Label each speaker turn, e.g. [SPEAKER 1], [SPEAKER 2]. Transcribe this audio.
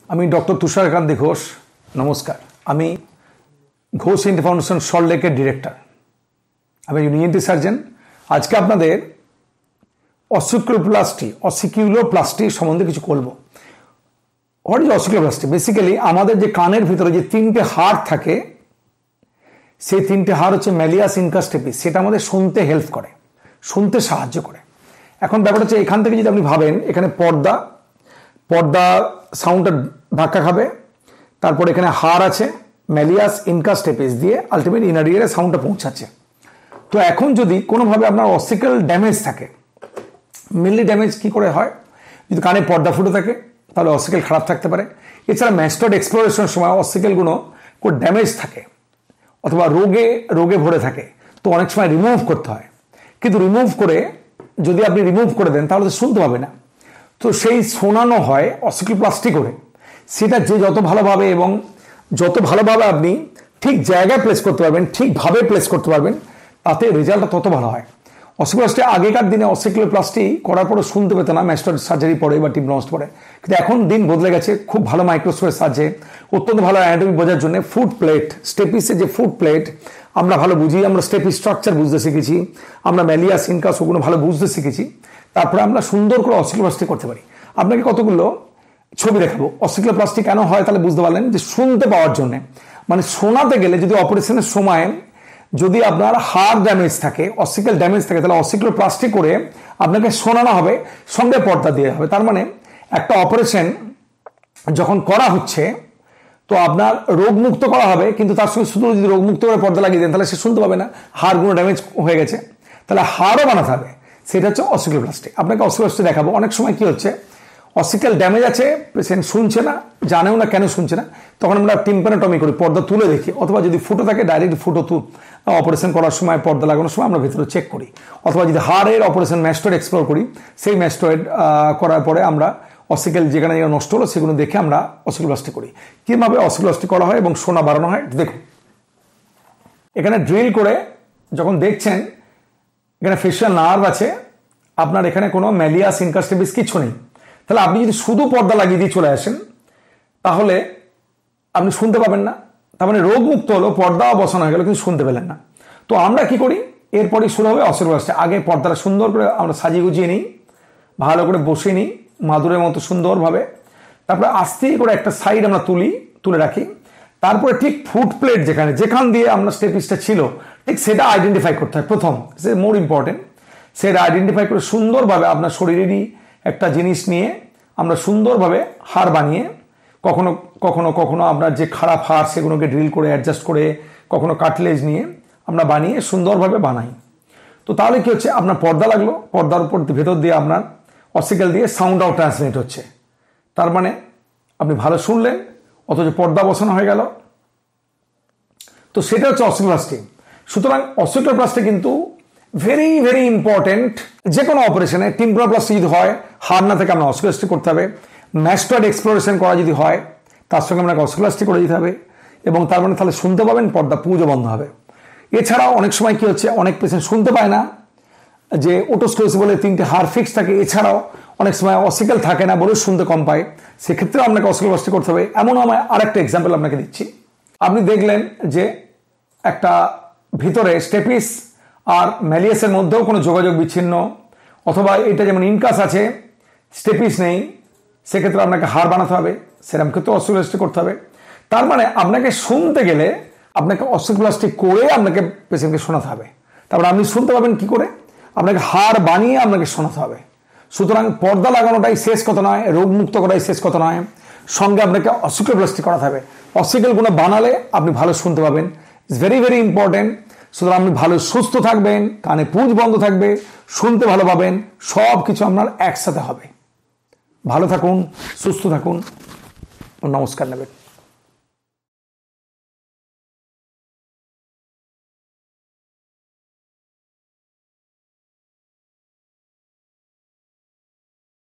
[SPEAKER 1] আমি ডক্টর তুষারকান্তি ঘোষ। নমস্কার। আমি ঘোষ ইন্টি ফাউন্ডেশন সল্টলেকের ডিরেক্টর। আমি একজন ইএনটি সার্জন। আজকে আপনাদের অসিকিউলোপ্লাস্টি সম্বন্ধে কিছু বলবো। What is অসিকিউলোপ্লাস্টি? বেসিক্যালি আমাদের যে কানের ভিতরে যে তিনটে হাড় থাকে, সেই তিনটে হাড় হচ্ছে ম্যালিয়াস, ইনকাস, স্টেপিস। সেটা আমাদের শুনতে হেল্প করে, শুনতে সাহায্য করে। এখন ব্যাপারটা হচ্ছে, এখান থেকে যদি আপনি ভাবেন, এখানে পর্দা সাউন্ডটা ধাক্কা খাবে, তারপর এখানে হাড় আছে ম্যালিয়াস, ইনকাস, স্টেপিস দিয়ে আলটিমেট ইনার ইয়ারে সাউন্ডটা পৌঁছাচ্ছে। তো এখন যদি কোনোভাবে আপনার অসিক্যাল ড্যামেজ থাকে, মেনলি ড্যামেজ কি করে হয়? যদি কানে পর্দা ফুটে থাকে তাহলে অসিক্যাল খারাপ থাকতে পারে। এছাড়া ম্যাস্টয়েড এক্সপ্লোরেশনের সময় অসিক্যালগুলো কোনো ড্যামেজ থাকে অথবা রোগে ভরে থাকে, তো অনেক সময় রিমুভ করতে হয়। কিন্তু যদি আপনি রিমুভ করে দেন তাহলে তো শুনতে পাবে না। তো সেই শোনানো হয় অসিকিউলোপ্লাস্টি করে। সেটা যত ভালোভাবে এবং যত ভালোভাবে আপনি ঠিক জায়গায় প্লেস করতে পারবেন, ঠিকভাবে প্লেস করতে পারবেন, তাতে রেজাল্টটা তত ভালো হয়। অসিকিউলোপ্লাস্টি আগেকার দিনে অসিকিউলোপ্লাস্টি করার পরে শুনতে পেত না, ম্যাস্টয়েড সার্জারি পরে বা টিম্পানোপ্লাস্টি পরে। কিন্তু এখন দিন বদলে গেছে, খুব ভালো মাইক্রোস্কোপের সাহায্যে অত্যন্ত ভালো অ্যানাটমি বোঝার জন্য ফুট প্লেট, স্টেপিসের যে ফুট প্লেট আমরা ভালো বুঝি, আমরা স্টেপিস স্ট্রাকচার বুঝতে শিখেছি, আমরা ম্যালিয়াস, ইনকাস ওগুলো ভালো বুঝতে শিখেছি। তারপরে আমরা সুন্দর করে অসিকিউলোপ্লাস্টি করতে পারি। আপনাকে কতগুলো ছবি দেখাবো। অসিকিউলোপ্লাস্টি কেন হয় তাহলে বুঝতে পারলেন, যে শুনতে পাওয়ার জন্য। মানে শোনাতে গেলে যদি অপারেশনের সময় যদি আপনার হাড় ড্যামেজ থাকে, অসিক্যাল ড্যামেজ থাকে, তাহলে অসিকিউলোপ্লাস্টি করে আপনাকে শোনানো হবে, সঙ্গে পর্দা দিয়ে হবে। তার মানে একটা অপারেশন যখন করা হচ্ছে তো আপনার রোগমুক্ত করা হবে, কিন্তু তার সঙ্গে শুধু যদি রোগমুক্ত করে পর্দা লাগিয়ে দেন তাহলে সে শুনতে পাবে না, হাড়গুলো ড্যামেজ হয়ে গেছে। তাহলে হাড়ও বানাতে হবে, সেটা হচ্ছে অসিকিউলোপ্লাস্টি। আপনাকে অসিকিউলোপ্লাস্টি দেখাবো। অনেক সময় কি হচ্ছে, অসিক্যাল ড্যামেজ আছে, পেশেন্ট শুনছে না, জানেও না কেন শুনছে না, তখন আমরা টিম্পানোটমি করি, পর্দা তুলে দেখি। অথবা যদি ফুটো থাকে ডাইরেক্ট অপারেশন করার সময়, পর্দা লাগানোর সময় আমরা ভিতরে চেক করি। অথবা যদি হাড়ের অপারেশন ম্যাস্টয়েড এক্সপ্লোর করি, সেই ম্যাস্টয়েড করার পরে আমরা অসিক্যাল যেখানে নষ্ট হলো সেগুলো দেখে আমরা অসিকিউলোপ্লাস্টি করি। কীভাবে অসিকিউলোপ্লাস্টি করা হয় এবং শোনা বাড়ানো হয় দেখুন। এখানে ড্রিল করে যখন দেখছেন, এখানে ফেশিয়াল নার্ভ আছে, আপনার এখানে কোনো ম্যালিয়াস, ইনকাস, স্টেপিস কিছু নেই। তাহলে আপনি যদি শুধু পর্দা লাগিয়ে দিয়ে চলে আসেন তাহলে আপনি শুনতে পাবেন না। তার মানে রোগমুক্ত হলো, পর্দাও বসানো হয়ে গেল, কিন্তু শুনতে পেলেন না। তো আমরা কি করি, এরপরই শুরু হবে অসিকিউলোপ্লাস্টি। আগে পর্দাটা সুন্দর করে আমরা সাজিয়ে গুছিয়ে নিই, ভালো করে বসিয়ে নিই মাদুরের মতো সুন্দরভাবে। তারপরে আস্তে করে একটা সাইড আমরা তুলে রাখি। তারপরে ঠিক ফুট প্লেট যেখান দিয়ে আমরা স্টেপিসটা ছিল, ঠিক সেটা আইডেন্টিফাই করতে হয় প্রথম, মোর ইম্পর্টেন্ট। সেটা আইডেন্টিফাই করে সুন্দরভাবে আপনার শরীরেরই একটা জিনিস নিয়ে আমরা সুন্দরভাবে হাড় বানিয়ে, কখনো আপনার যে খারাপ হাড় সেগুলোকে ড্রিল করে অ্যাডজাস্ট করে, কখনো কাটলেজ নিয়ে আমরা বানিয়ে সুন্দরভাবে বানাই। তো তাহলে কি হচ্ছে, আপনার পর্দা লাগলো, পর্দার উপর ভেতর দিয়ে আপনার অসিক্যাল দিয়ে সাউন্ডটাও ট্রান্সমিট হচ্ছে। তার মানে আপনি ভালো শুনলেন, অথচ পর্দা বসানো হয়ে গেল। তো সেটা হচ্ছে অসিকিউলোপ্লাস্টি। সুতরাং অসিকিউলোপ্লাস্টি কিন্তু ভেরি ভেরি ইম্পর্টেন্ট। যে কোনো অপারেশনে টিম্পানোপ্লাস্টি যদি হয়, হাড় না থেকে আমরা অসিকিউলোপ্লাস্টি করতে হবে। ম্যাস্টয়েড এক্সপ্লোরেশন করা যদি হয়, তার সঙ্গে আপনাকে অসিকিউলোপ্লাস্টি করে দিতে হবে। এবং তার মানে তাহলে শুনতে পাবেন, পর্দা পুজো বন্ধ হবে। এছাড়াও অনেক সময় কি হচ্ছে, অনেক পেশেন্ট শুনতে পায় না, যে ওটোস্ক্লেরোসিস বলে তিনটে হাড় ফিক্স থাকে। এছাড়াও অনেক সময় অসিক্যাল থাকে না বলে শুনতে কম পায়, সেক্ষেত্রে আপনাকে অসিকিউলোপ্লাস্টি করতে হবে। এমন আমার আরেকটা এক্সাম্পল আপনাকে দিচ্ছি। আপনি দেখলেন যে একটা ভিতরে স্টেপিস আর ম্যালিয়াসের মধ্যেও কোনো যোগাযোগ বিচ্ছিন্ন, অথবা এটা যেমন ইনকাস আছে, স্টেপিস নেই, সেক্ষেত্রে আপনাকে হাড় বানাতে হবে, সেরকম ক্ষেত্রে অসিকিউলোপ্লাস্টি করতে হবে। তার মানে আপনাকে শুনতে গেলে আপনাকে অসিকিউলোপ্লাস্টি করে আপনাকে পেশেন্টকে শোনাতে হবে। তারপরে আপনি শুনতে পাবেন কি করে, আপনাকে হাড় বানিয়ে আপনাকে শোনাতে হবে। সুতরাং পর্দা লাগানোটাই শেষ কথা নয়, রোগমুক্ত করাই শেষ কথা নয়, সঙ্গে আপনাকে অসিকিউলোপ্লাস্টি করাতে হবে। অসিক্যালগুলো বানালে আপনি ভালো শুনতে পাবেন। It's very very important. সুতরাং আপনি ভালো সুস্থ থাকবেন, কানে পুঁজ বন্ধ থাকবে, শুনতে ভালো পাবেন, সব কিছু আপনার একসাথে হবে। ভালো থাকুন, সুস্থ থাকুন, নমস্কার নেবেন।